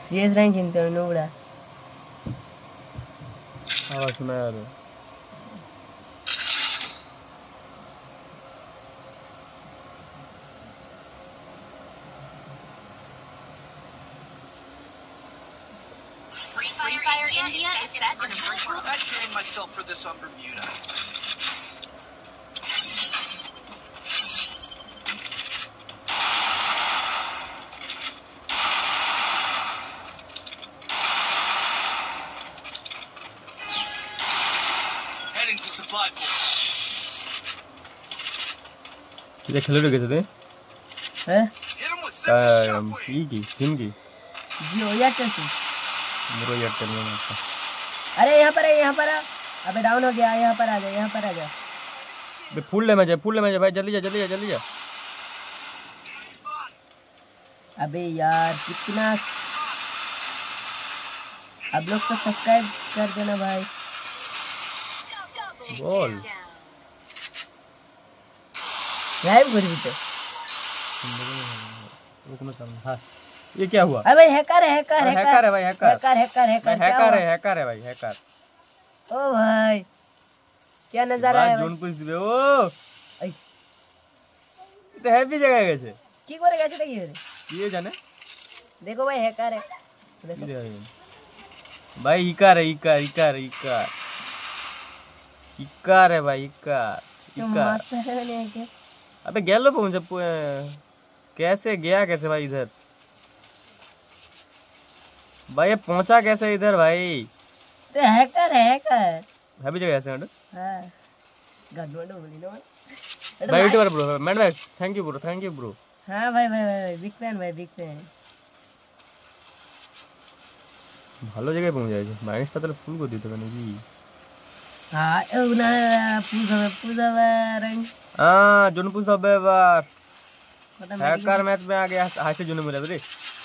CS rank खेलते हो नोबड़ा आवाज सुना यार Free Fire India is set in a virtual. I trained myself for this on Bermuda. Heading to supply point. ये खेल रहे थे हैं Hit him with sense of shockwave. ये की सिम की जियो या कैसे मेरे यार करने में आता अरे यहाँ पर आ अबे डाउन हो गया यहाँ पर आ जा बे फुल डैमेज है भाई जल्दी जा अबे यार कितना आप लोग तो सब्सक्राइब कर देना भाई बोल लाइव कर भी तो हाँ ये क्या हुआ अबे हैकर है भाई हैकर है भाई हैकर ओ भाई क्या नजारा है जोन कुछ दिबे ओ भाई तो हैप्पी जगह कैसे की करे कैसे देखिए ये जाने देखो भाई हैकर है देखो भाई इकार है भाई इकार मारता है नहीं क्या अबे गैलो पहुंच कैसे गया कैसे भाई इधर भाई ये पहुंचा कैसे इधर भाई तो हैकर हैप्पी जगह ऐसे हां गडबड़ हो गई ना भाई यूट्यूबर ब्रो मैड भाई थैंक यू ब्रो हां भाई बिग फैन ভালো জায়গায় পৌঁছে যাচ্ছে মাইনাসটা তাহলে ফুল করে দিতে পারে কি হ্যাঁ ওনা পুজাবে রং জোন পুজাবে এবার হ্যাকার ম্যাচ মে আগে হাসে জোন মেরে রে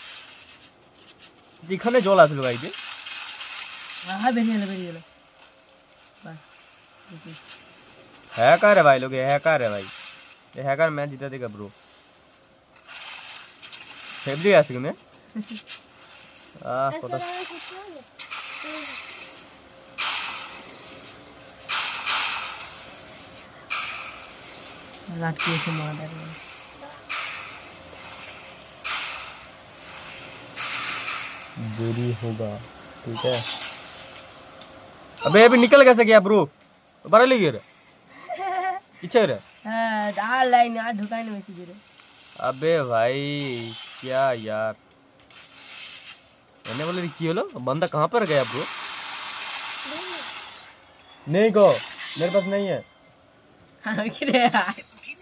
যেখানে জল আসলো ভাই যে হ্যাঁ বেরিয়ে গেল বাস हैकर है भाई लोग ये हैकर मैच जीता देगा ब्रो फेवरी ऐसे में पता लाठी से मार रहा है देरी होगा ठीक है अबे निकल कैसे गया ब्रो बड़ा ले गया पीछे रे हां डाल लाइन आ ढुकाने में सीधे रे अबे भाई क्या यार मैंने बोले की होलो बंदा कहां पर गया ब्रो नहीं को मेरे पास नहीं है हां किरे यार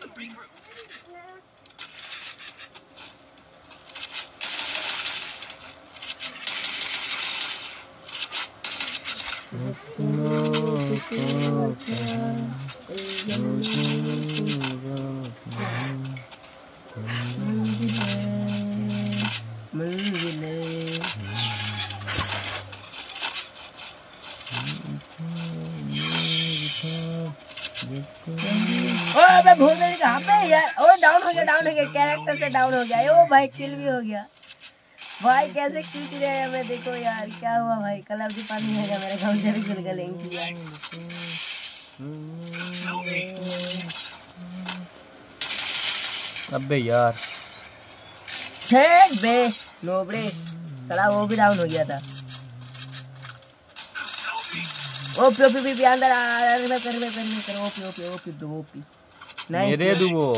भूल गई कहाँ पे यार ओ डाउन हो गया कैरेक्टर से डाउन हो गया ओ भाई किल भी हो गया भाई कैसे किल किया है मैं देखो यार क्या हुआ भाई कलर की पानी है मेरे गांव जरूर किल कर लेंगे अबे यार बे नोबड़े साला वो भी डाउन हो गया था ओपी अंदर कर ओपी नहीं दे दू वो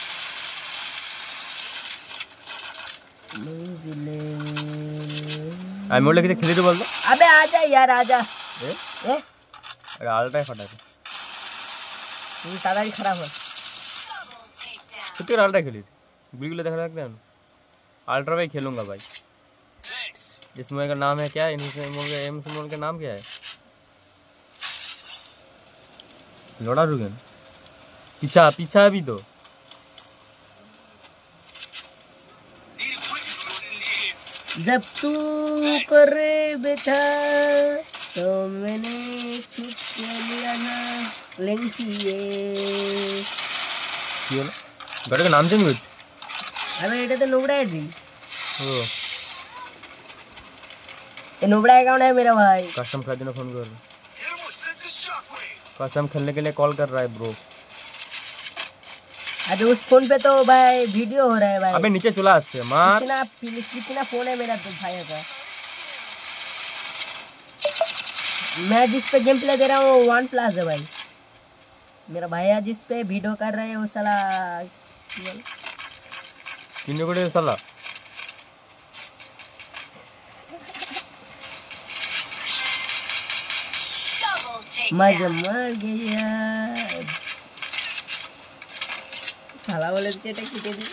आई मोड़ लेके खेले तो बोल दो अबे आजा यार आजा ए अरे आल्टा फटा है ताला ही खराब है कितने आल्टा खेली थी बिल्कुल देख रहा है अल्ट्रा भाई खेलूंगा भाई इस मूवी का नाम है क्या है एम का नाम क्या है लोड़ा रुगन पीछा भी दो जब तू करे बैठा तो मैंने छुप लिया ना लेंकी ये गड़ का नाम चेंज कुछ अबे এটা তো নোবড়া है जी ओ ये नोबड़ा अकाउंट है मेरा भाई। कस्टम खरीदने फोन कर, Hit him with sense of shockwave. Custom खेलने के लिए कॉल कर रहा है ब्रो। अरे उस फोन पे तो भाई वीडियो हो रहा है भाई। अबे नीचे चला से मार। कितना फोन है मेरा तो भाई का। मैं जिस पे गेम प्ले दे रहा हूँ वो OnePlus है भाई। मेरा भैया जिस पे वीडियो कर रहे हैं वो साला किन्ने को दे साला। Double मर takedown. गया साला बोले तो चेटा की दे दी।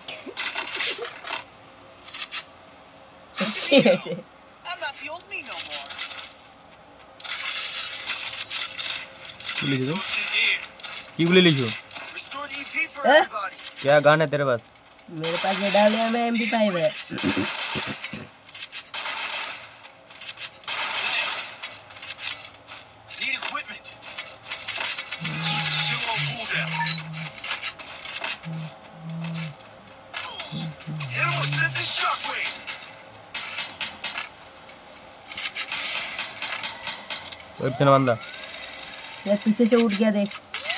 I'm not the old me no more. Resources here. की बोले लिखो। Restore the EP for Eh? everybody. क्या गाना है तेरे पास? मेरे पास ये डाल दिया मैं MP5 है। Need equipment. Still on cooldown. Hit him with sense of shockwave. Web चना बंदा। यार पीछे से उठ गया देख।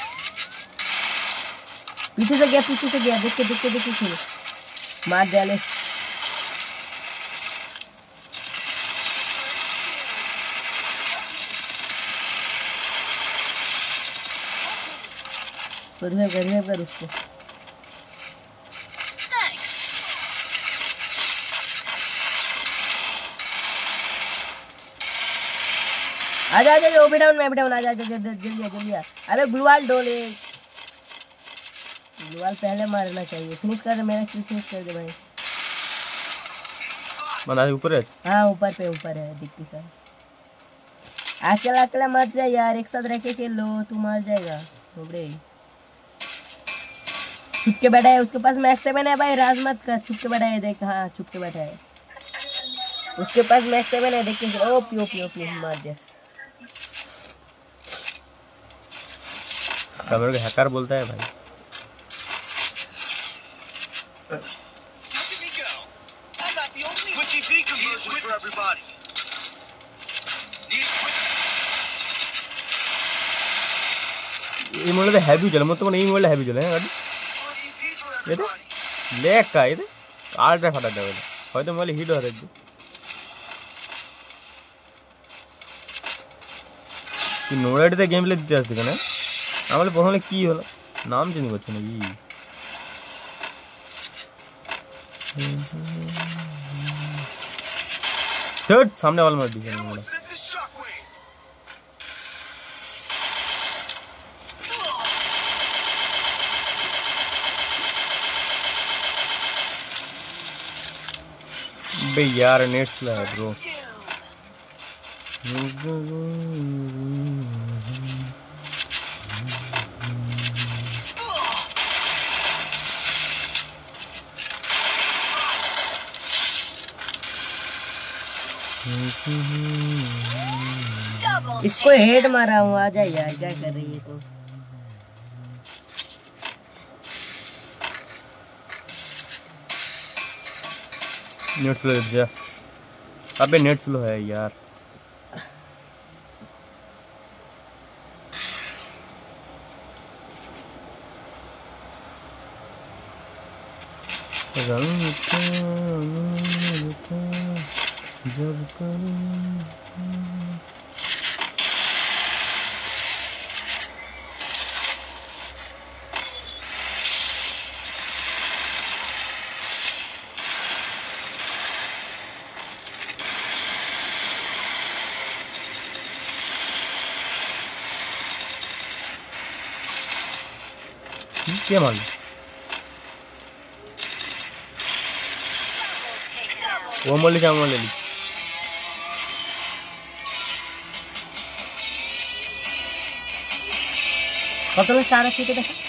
पीछे से गया देख के मार डाले। कर उसको। Thanks. आजा ओबी डाउन मैं भी डाउन आजा जल्दी आ। अबे ग्लूवाल डोले। ग्लूवाल पहले मारना चाहिए। फिनिश कर दे मेरा किल फिनिश कर दे भाई। बंदा ऊपर है। हाँ ऊपर है दिखती का। अकेला मत जा यार, एक साथ रह के खेल लो, तू मार जाएगा। ओबरे छुप के बैठा है, उसके पास मैक्स 7 है भाई। राज मत कर, छुप के बैठा है देख। हाँ छुप के बैठा है, उसके पास मैक्स 7 है देख के। ओपी मार दे। कैमरे को हैकर बोलता है भाई। Look at me go. I'm not the only one. Quick EP conversion for everybody. Need equipment. ಈ ಮೊಳದ ಹೆವಿ ಜಲ ಮತ್ತೆ ಈ ಮೊಳದ ಹೆವಿ ಜಲ ಗಾಡಿ Restore the EP for ಇದು everybody. ಲೇಕ ಇದು ಆಲ್ಟ್ರಾ ಫಾಟ ದೇವಲ್ಲ হয়তো ಮೊಳ ಹಿಟ್ ಹೊರದ್ದು ಈ ನೋಡಾಡಿದ ಗೇಮ್ ಪ್ಲೇ দিতে আসছে কেন আমলে প্রথমে কি হলো নাম চেঞ্জ করছ না ই थर्ड सामने वाला मार दिया मोड़ा Sense of shockwave. बे यार नेट स्लो है ब्रो Double इसको हेड मारा हूँ। आ जा यार, क्या कर रही है तू? नेट स्लो है। अबे नेट स्लो है यार। जब क्या मान वो मोली क्या मोली ली कत में स्टार अच्छी तो देखो।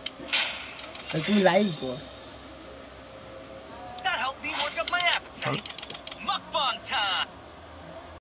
तू लाइव को That helped me work up my appetite.